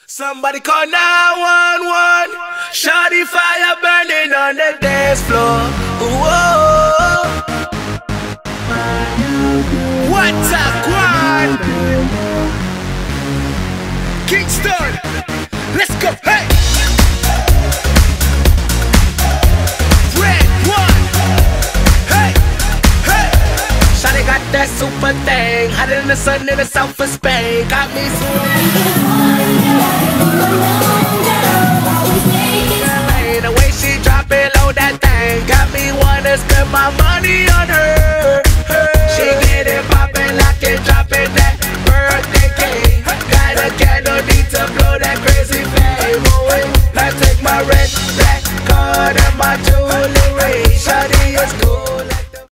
Somebody call 911. Shawty fire burning on the dance floor. Whoa. What's up, Quan? Kingston, let's go. Hey. Red one. Hey, hey. Shawty got that super thing, hotter than the sun in the south of Spain. Got me the way she drop it low, that thing got me wanna spend my money on her.